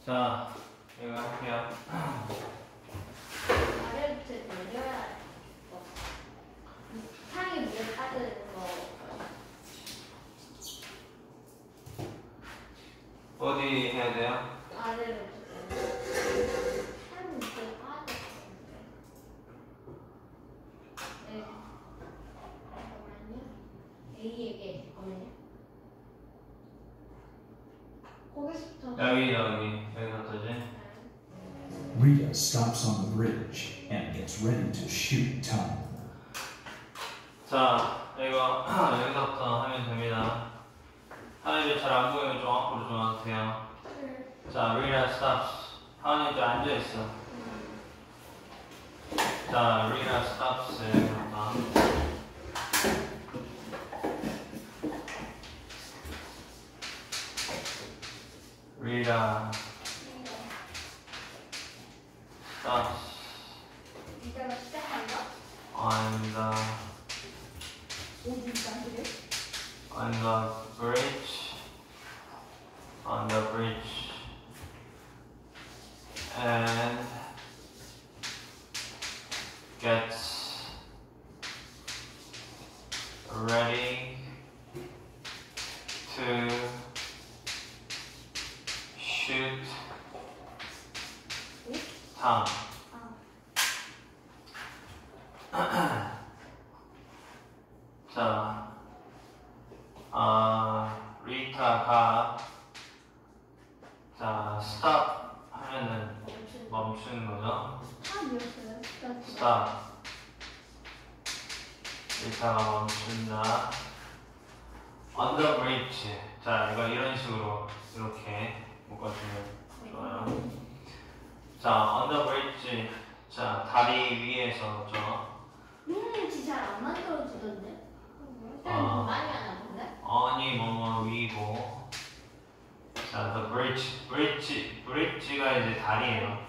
자, 이거 할게요. 아래부터 내려야 상이 물에 빠지는 거 어디 해야 돼요? 아래로부터 상이 물에 빠졌는데 네 잠깐만요 A에게 잠깐만요 거기서부터 여기서부터지? Rita stops on the bridge and gets ready to shoot Tom. 자, 이거 여기서부터 하면 됩니다. 하은이 잘 안 보이면 좀 앞으로 좀 와주세요. 자, Rita stops. 하은이 이제 앉아있어. 자, Rita stops. Rita stops 이따가 시작한다? on the bridge and gets ready to shoot Tom. 자, 리타가 자, stop 하면은 멈추는 거죠. stop. 리타가 멈춘다. on the bridge. 자, 이거 이런 식으로 이렇게 묶어주면 좋아요. 자, on the bridge. 자, 다리 위에서죠. 민민치 잘안 만들어주던데? 많이 안 하던데? on이 뭐뭐 위고. 자, the bridge가 이제 다리예요.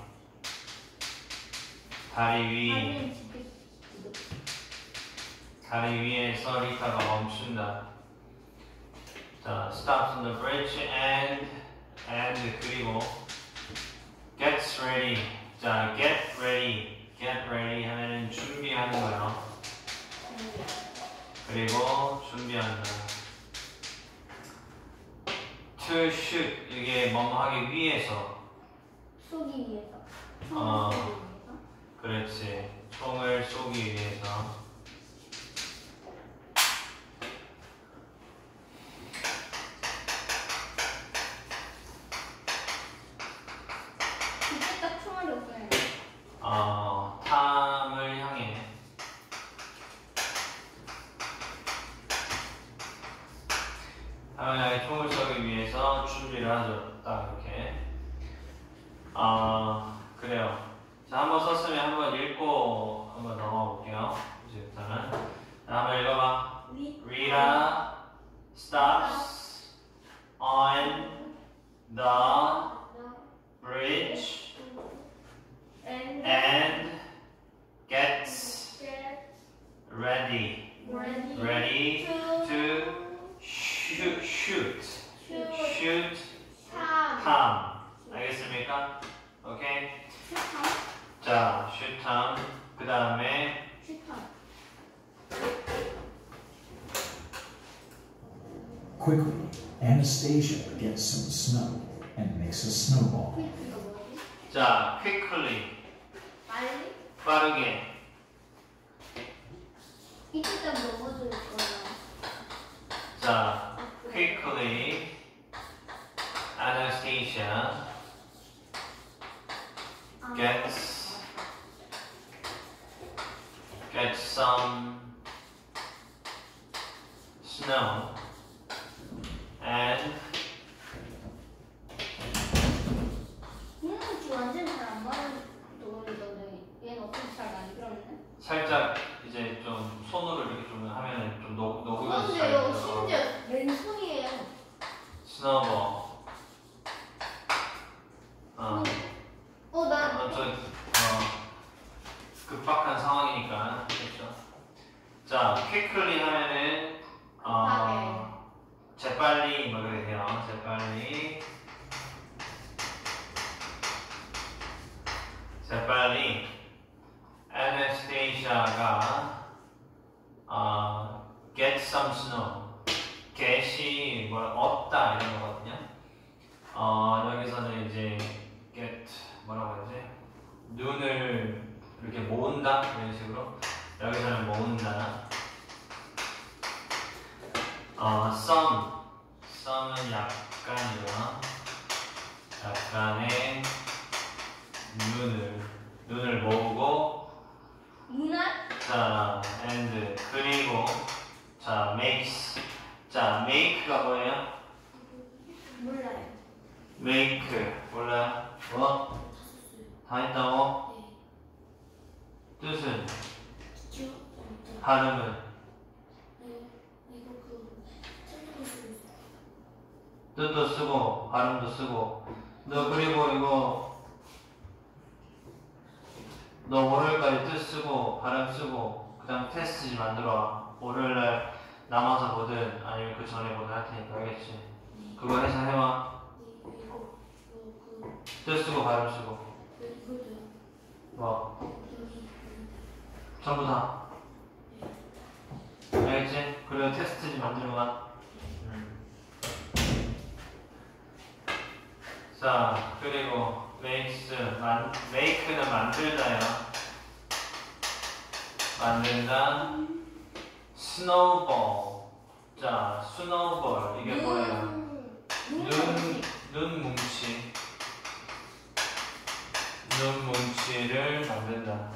다리 위에서 리타가 멈춘다. 자, stops on the bridge and 그리고 gets ready. 자, get ready 하면은 준비하는 거예요. 그리고 준비한다. to shoot 이게 뭐뭐 하기 위해서. 쏘기 위해서. 그렇지. 총을 쏘기 위해서. 그때 딱 총알이 없어요. 탐을 향해. 탐을 향해 총을 쏘기 위해서 준비를 하죠. 딱 이렇게. 그래요. 자, 한번 썼으면 한번 읽고 한번 넘어가 볼게요. 이제부터는. 자, 한번 읽어봐. Rita stops on the bridge and gets ready to shoot Tom. 알겠습니까? 오케이. 자, shoot Tom. 그 다음에 Quickly, Anastasia gets some snow and makes a snowball. 자, quickly. 빠르게. 이때 넘어질 거야. 자, quickly. Anastasia gets some snow and 민민치 완전 잘 안 맞는 노래던데 얘는 어떻게 잘 만들었네? 살짝 이제 좀 손으로 이렇게 좀 하면은 좀 녹으면서 그런데요 심지어 맨손이에요. 스노우볼. 급박한 상황이니까 그렇죠. 자, quickly 하면은 재빨리 뭐 그래 돼요. 자, 빨리. Anastasia가 get some snow. get이 뭐 얻다 이런 거거든요. 여기서는 이제 get 뭐라고 하지? 눈을 이렇게 모은다 이런 식으로. 여기서는 모은다. some은 약간이고요. 약간의 눈을 모으고. 문화? 자, and 그리고 자, makes. 자, make가 뭐예요? 몰라요. make 몰라요? 뭐? 다 했다고? 뜻은? 발음은? 뜻도 쓰고 발음도 쓰고. 너 그리고 이거 너 월요일까지 뜻 쓰고 발음 쓰고 그 다음 테스트지 만들어와. 월요일날 남아서 보든 아니면 그 전에 보든 할 테니까 알겠지? 그거 해서 해와. 뜻 쓰고 발음 쓰고 뭐? 전부 다 알겠지? 그리고 테스트지 만들어와. 자, 그리고 make는 만들다요. 만든다. snowball. 자, snowball 이게 뭐예요? 눈뭉치. 눈뭉치를 만든다.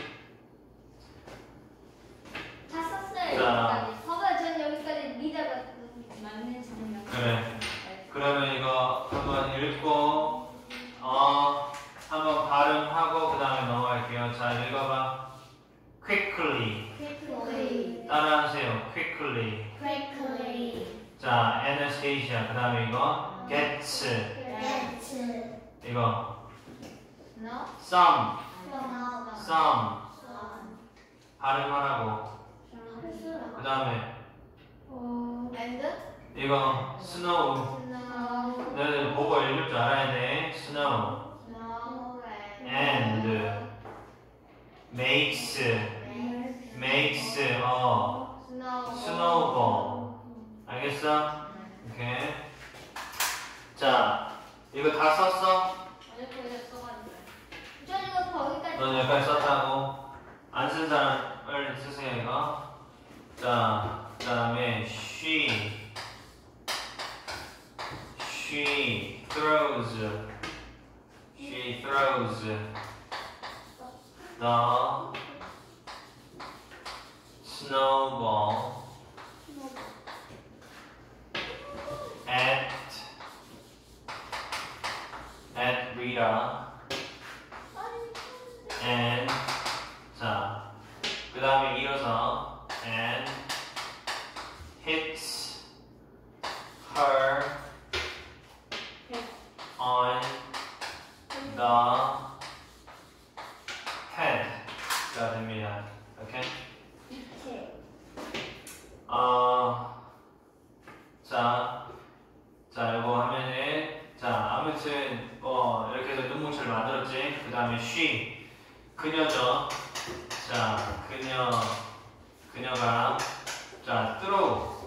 다 썼어요. 자. 여기까지. 봐봐요. 전 여기까지 리더가 맞는 장면. 그래. 그러면 이거 한번 읽고 한번 발음하고 그 다음에 넘어갈게요. 자, 읽어봐. quickly. 따라하세요. quickly. 자, Anastasia. 그 다음에 이거 gets. 이거 some. 발음하라고. 그 다음에 이거 snow. 너희들 보고 읽을 줄 알아야 돼. snow. and makes snowball. 알겠어? 오케이. 자, 이거 다 썼어? 전 이거 거기까지. 넌 여기까지 썼다고? 안 쓴 사람을 쓰세요, 이거. 자, 그 다음에 she throws the snowball at Rita and 자, 그 다음에 이어서 and hits her on the head가 됩니다. 오케이? 자, 이거 하면은 자, 아무튼 이렇게 해서 눈뭉치를 만들었지. 그 다음에 she 그녀죠. 자, 그녀가 자, throw.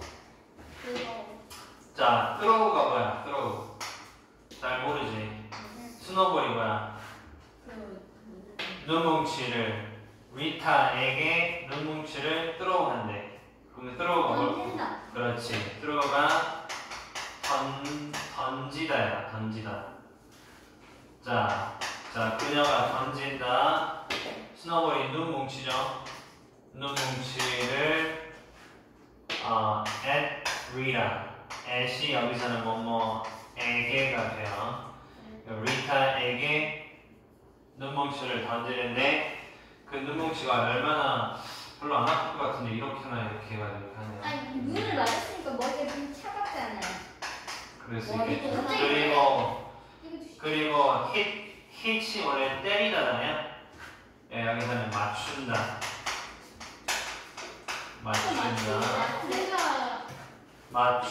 자, throw가 뭐야? throw. 잘 모르지. 스노볼이 뭐야? 눈뭉치를 리타에게 눈뭉치를 throw한대. 그럼 throw가 뭘? 그렇지. throw가 던지다야. 던지다. 자, 그녀가 던진다. 스노볼이 눈뭉치죠. 눈뭉치를 at Rita. at이 여기서는 뭐뭐에게가 돼요. 리타에게 눈뭉치를 던지는데 그 눈뭉치가 얼마나 별로 안 아플 것 같은데 이렇게나 이렇게 해가지고 이렇게 하네요. 아니 눈을 맞았으니까 머리가 좀 차갑잖아요. 그럴 수 머리도 있겠죠. 갑자기 그리고 hit이 원래 때리다잖아요. 예, 여기서는 맞춘다.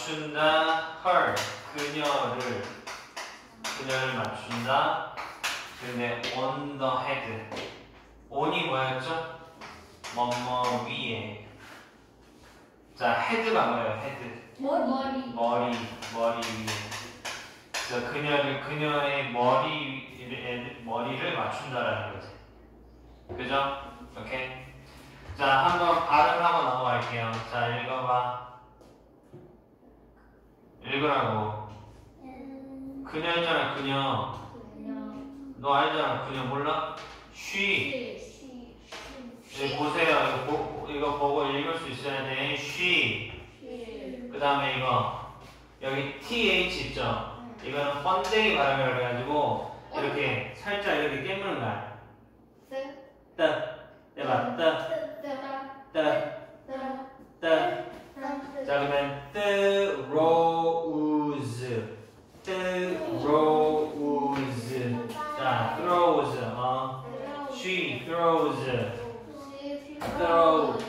맞춘다. her 그녀를 맞춘다. 근데 on the head. on이 뭐였죠? 뭐뭐 위에. 자, head가 뭐예요? head. 머리 위에. 그래서 그녀의 머리를 맞춘다라는 거지. 그죠? 오케이. 자, 한번 발음하고 넘어갈게요. 자, 읽어봐. 읽으라고. 그녀잖아, 그녀. 너 알잖아, 그녀 몰라? she. 여기 보세요. 이거 보고 읽을 수 있어야 돼. she. 그 다음에 이거. 여기 th 있죠? 이거는 번데기 발음이라고 해가지고 이렇게 살짝 이렇게 깨무는 거야. 뜨. 해봐. 뜨. 자, 그러면 throws. 자, throws. she throws. throws.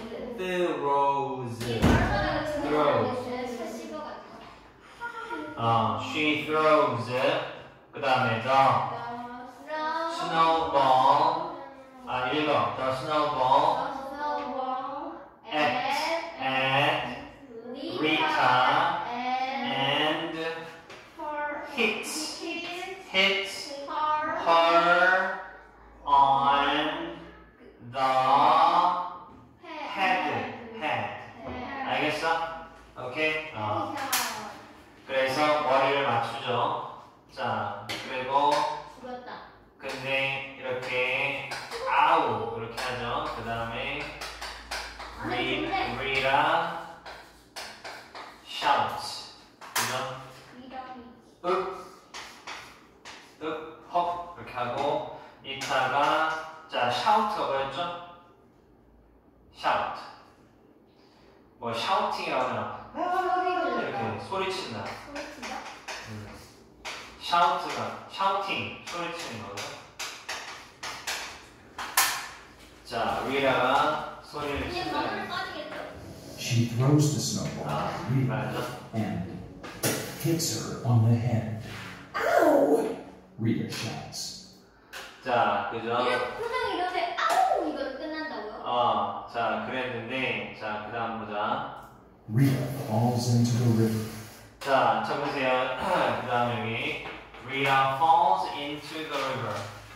she throws. 그 다음에 the snowball. 읽어. the snowball at Rita and hits her on the head. 알겠어? 오케이? 그래서 머리를 맞추죠. 자, 그리고 근데 이렇게 아우 이렇게 하죠. 그 다음에 Rita shouts. 그죠? 헉 이렇게 하고 이타가 자 shout가 뭐였죠? shout. 뭐 shouting이라고 하나? 이렇게 소리친다. shout가 shouting 소리치는 거고요. 자 Rita가 소리를 친다. She throws the snowball at Rita 맞아. and hits her on the head. Ow! Rita shouts. 자, 그죠? 표정이 이런데 아우 이거로 끝난다고요? 자, 그랬는데, 자, 그 다음 보자. Rita falls into the river. 자, 쳐보세요. 그 다음 여기. Rita falls into the river.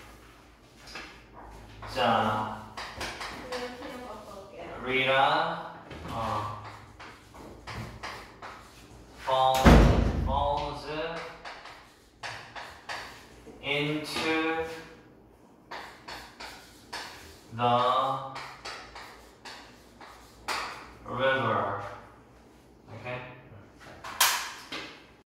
자, Rita, falls into the